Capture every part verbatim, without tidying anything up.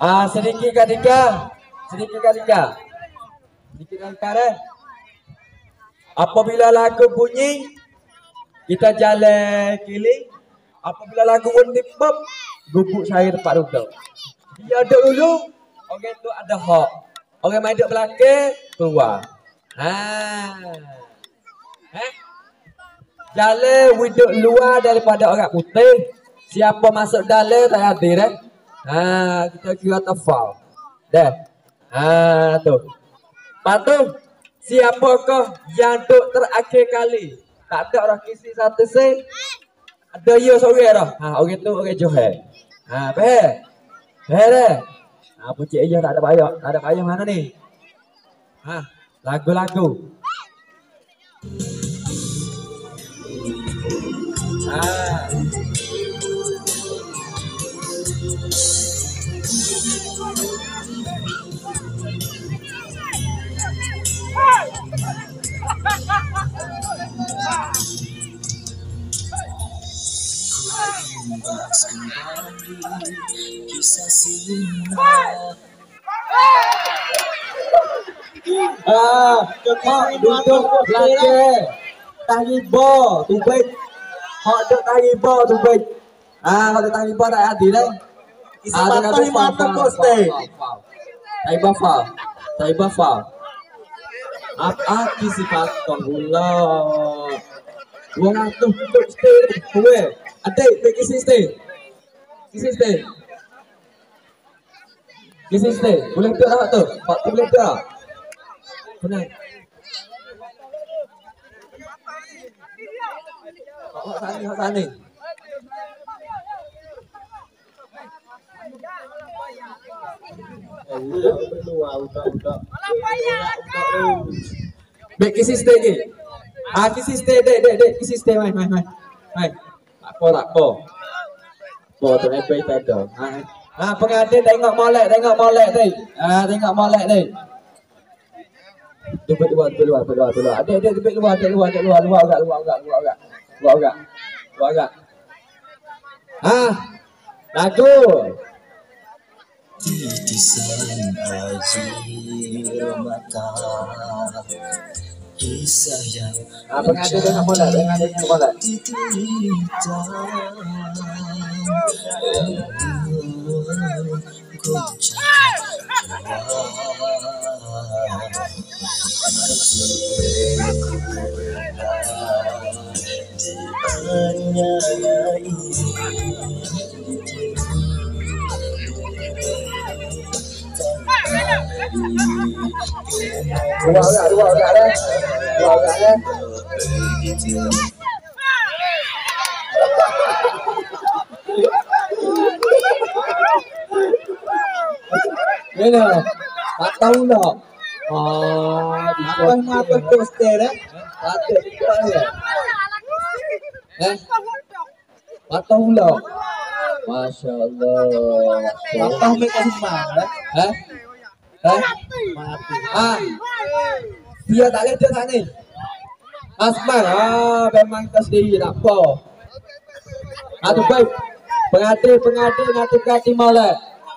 Ah, sedikit ketika, sedikit ketika, sedikit ketika deh. Apabila lagu bunyi, kita jalan keliling. Apabila lagu bunyi pop, gubuk saya tempat duduk. Dia duduk dulu, orang tu ada hak. Orang main duduk belakang, keluar. Ha. Eh? Jalan duduk luar daripada orang putih. Siapa masuk dalam tak hadir eh? Ha, kita kira tafal. Dah. Ha tu. Patu siapakah yang duk terakhir kali? Tak ada orang kisi satu sen. Ada ya seorang dah. Ha orang tu orang Johor. Ha faham? Faham dah? Ha pucik aja tak ada payah. Tak ada payah mana ni? Ha lagu-lagu. Ha kisah cinta. Ah, cepat duduk belakang. Tahiba tu baik. Hak duk tahiba tu baik. Ah, kalau tahiba tak hati dah. Kisah patah mata kau stay. Tahiba fa. Tahiba fa. Apa kisi patah pula. Wong atuh duduk stay. Kowe, adik pergi kisi stay. Kisi stay. Kisi stay. Boleh duduk tak tu? Pak tu boleh duduk. Benar. Hak sani, hak sani. Baik kisi stay ni. Ah kisi stay dek dek dek kisi stay mai mai mai. Mai. Tak apa tak apa. Apa tu eh baik tak ada. Ha. Ha pengadil tengok molek tengok molek tu. Ah tengok molek tu. Tu luar tu luar tu luar tu luar. Adik adik tu luar adik luar adik luar luar agak luar agak luar agak. Luar agak. Luar agak. Ah. Lagu. Titisan air mata kisah yang ah pengadil tengok molek pengadil tengok molek. Dua agak, dua agak dah. Dua agak dah. Mana? Tak tahu tak? Ah, apa mata poster eh? Mata kita ya. Eh? Tak tahu tak? Masya Allah. Apa mereka semua? Eh? Eh? Ah, dia tak ada kat sana. Asman, ah, memang kita sendiri tak apa. Ah, tu baik. Pengadil, pengadil nanti berhati malak.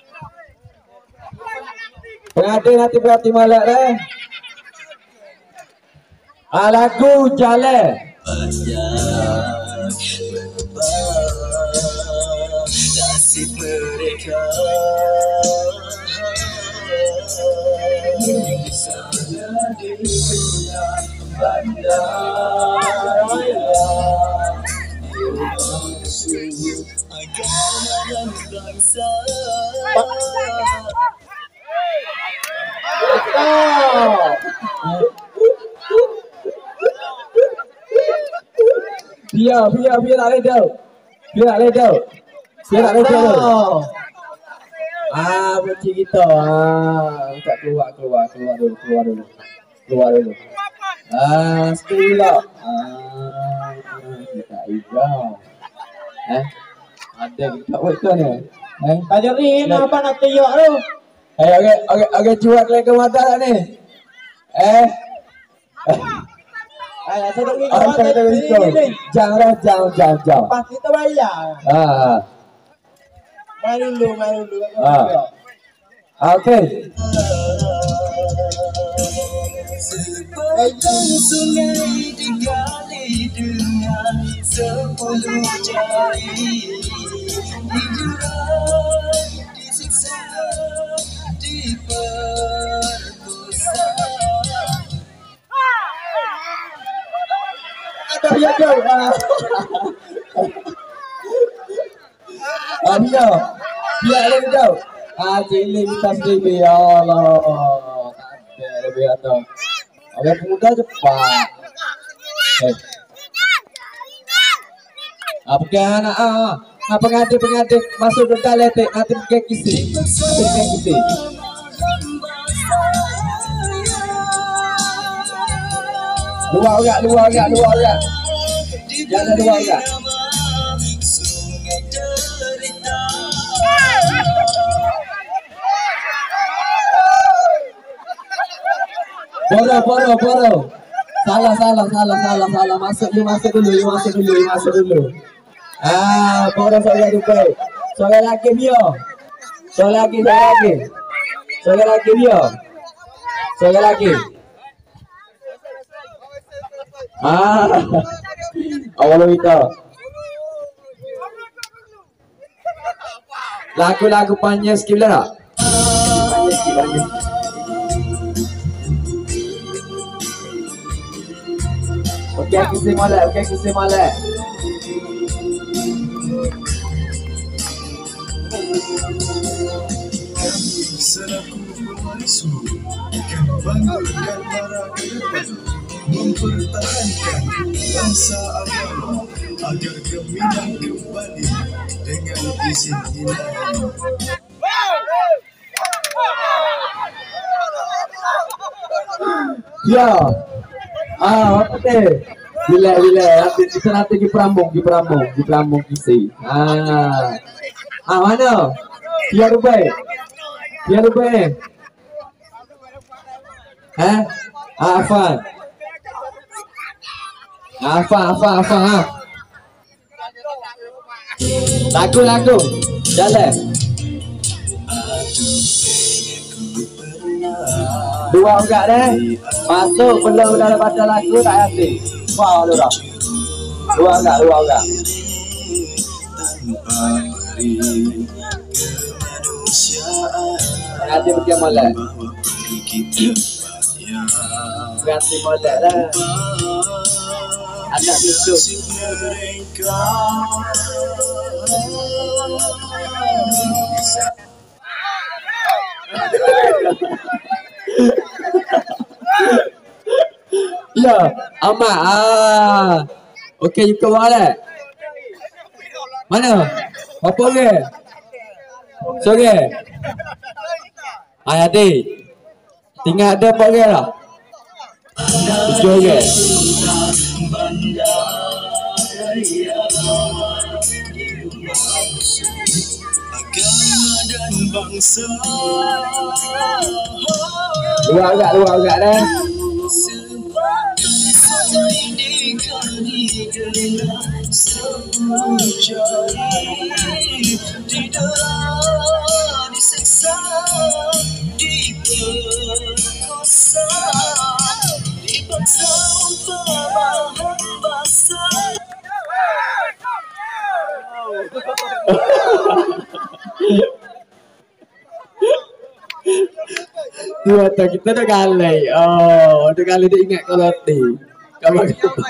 Pengadil nanti berhati malak eh. Ah, lagu jalan. nasib mereka. Misalnya di bandara agama dan bangsa. Biar, biar, biar tak boleh jauh. Biar tak boleh jauh. Biar tak boleh jauh. Ah, macam kita. Ah, tak keluar, keluar, keluar dulu, keluar dulu. Keluar dulu. Ah, stay lah. Ah, kita hijau. Eh, ada kita waktu ni. Eh, Kajar ni apa nak tayok tu? eh, okey, okey, okey, cuak ke mata tak ni? Eh. Ay, asal ni Ah, tak ada risiko. Jangan, jangan, jangan, jangan. Pas kita bayar. Ah, Mari dulu, mari dulu. ah. Okey. Sepanjang sungai digali dengan sepuluh jari, dijual, disiksa, diperkosa. Ada biar kau. Ah, biar. Biar lagi kau. Ah, cilik kita sendiri. Ya Allah. Tak ada biar tu. Orang muda cepat. Eh. Apa kan anak ah? Apa ngade pengade masuk ke dalam teh nanti ke kisi. Nanti ke kisi. Luar agak, luar agak, luar agak. Jangan luar agak. Boro, boro, boro. Salah, salah, salah, salah, salah. Masuk you, masuk dulu, you masuk dulu, you masuk dulu. Ah, boro saya lupa. Soalnya lagi dia. Soalnya lagi, soalnya lagi. Soalnya lagi dia. Soalnya lagi. Ah, awal itu. Lagu-lagu panjang skip lah. Panjang skip, panjang. Okey, kisah molek, okey, kisah molek. Selaku pewaris akan banggakan para ke depan, mempertahankan bangsa agama agar gemilang kembali dengan izin ilahi. Ya. Ah, apa teh? Bila bila nanti kita nanti di Prambong, di Prambong, di Prambong kisi. Ah. Ah, mana? Biar rubai. Biar rubai. Eh? Ah, Afan. Afan, Afan, Afan, ah. Lagu, lagu. Jalan. Dua enggak deh. Masuk belum dalam baca lagu tak hati. Wah, lu dah. Dua enggak, dua enggak. Ganti pergi molek. Ganti molek lah. Anak itu. Ya, amat ah. Okey, you keluar lah. Mana? Apa ke? Sorry. Ayah di. Tinggal ada apa ke lah? Tujuh ke? Agama dan bangsa. Luar agak, luar agak dah. Dua tak kita dah galai. Oh, dah galai dia ingat kalau ti. Kalau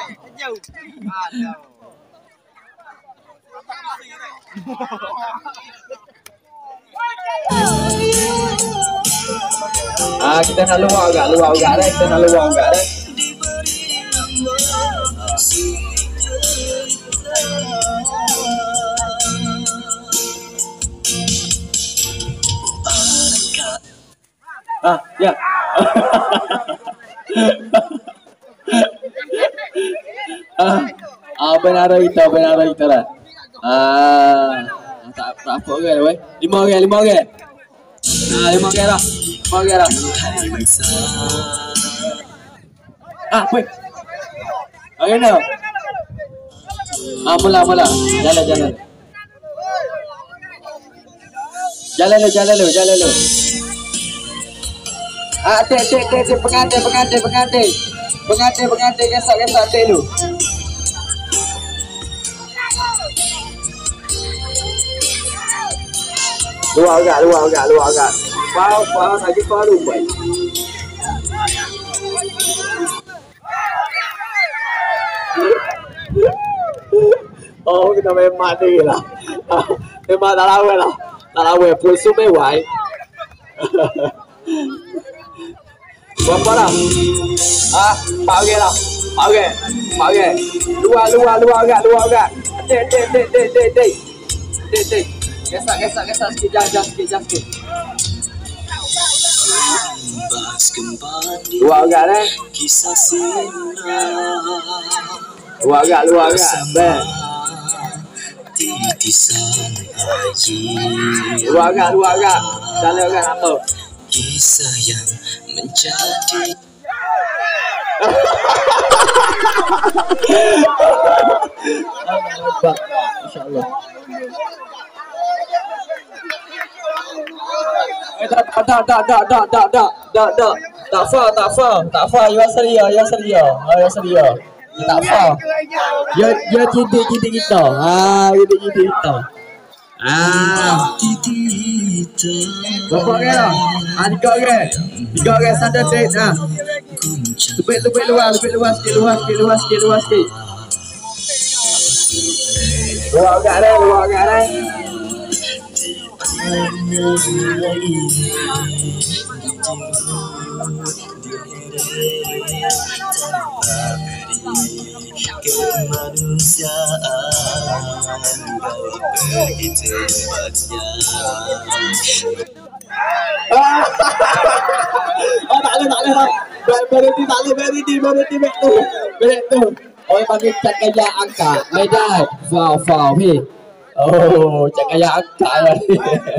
ah, kita nak luar agak, luar agak dah, kita nak luar agak dah. Ah, ya. ah, ah benar itu, benar itu lah. Ah, tak tak apa ke weh. Lima orang, lima orang. Ah, lima orang lah. Lima orang lah. Ah, weh. Okey no. Ah, mula mula. Jalan jalan. Jalan lu, jalan lu, jalan lu. Ah, dek, dek, dek, dek, pengantin, pengantin, pengantin. Pengantin, pengantin, gesok, gesok, dek lu. Luar agak, luar agak, luar agak. Faham, faham, lagi faham, baik. Oh, kita memang ni lah. Memang tak lawan lah. Tak lawan, pun sumber wai. Berapa lah? Ah, pakai lah. Pakai, pakai. Luar, luar, luar agak, luar agak. Dek, dek, dek, dek, dek, dek. Dek, dek. Gesak, gesak, gesak sikit, jangan, jangan sikit, jangan sikit. Luar agak eh. Luar agak, luar agak. Ben. Luar agak, luar agak. Jalan agak apa? Kisah yang menjadi. InsyaAllah. Eh, tak, tak, tak, tak, tak, tak, tak, tak, tak, tak, tak far, tak far, tak far. You are seria, you are seria, you are seria. Tak far. You, you titik-titik kita. Ah, titik-titik kita. Ah, berapa orang lah? Ah, tiga orang. Tiga orang standard date ah. Lebih-lebih luar, lebih luar sikit, luar sikit, luar sikit, luar sikit. Luar agak dah, luar agak dah. Kemanusiaan bawa pergi tempatnya. Oh tak boleh, tak boleh. Berhenti, tak boleh, berhenti, berhenti, berhenti. Berhenti. Orang panggil cat kaya angkat. Medai. Wow, wow, ni. Oh, cat kaya angkat lah ni.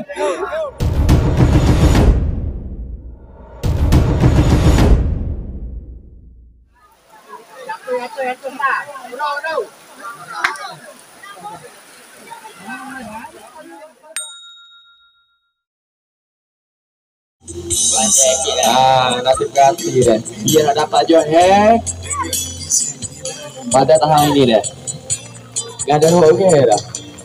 Ah, nasib ganti dah. Dia nak dapat jual eh. Pada tahun ini dah. Gak ada hok ke dah.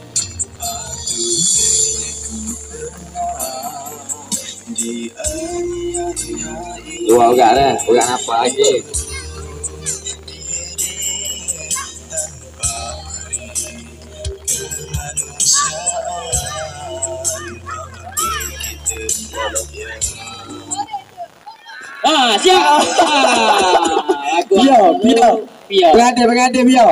Dua orang dah. Orang apa lagi? Ah, siap. Ah, aku. Pio, pio, pio. Pengadil, pengadil pio.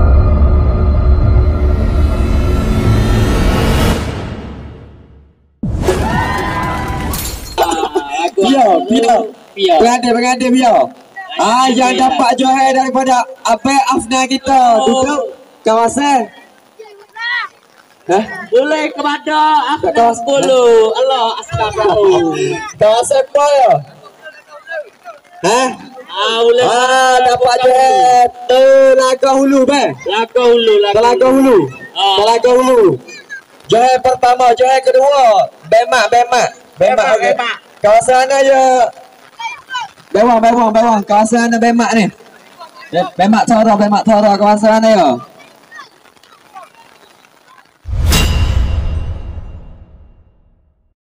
Aku. Pio, pio, pio. Pengadil, pengadil pio. Ah, yang dapat Johor daripada apa Afna kita duduk kawasan. Hah? Boleh kepada Afna sepuluh. Allah, astagfirullah. Kawasan apa ya? Hah? Ah, boleh. Ah, dapat je. Telaga Hulu, be. Telaga Hulu, Telaga Hulu. Ah. Telaga Hulu. Johor pertama, Johor kedua. Bemak, Bemak. Bemak, okey. Kawasan mana je? Bewang, bewang, bewang. Kawasan mana Bemak ni? Bemak Tara, Bemak Tara. Kawasan mana ya?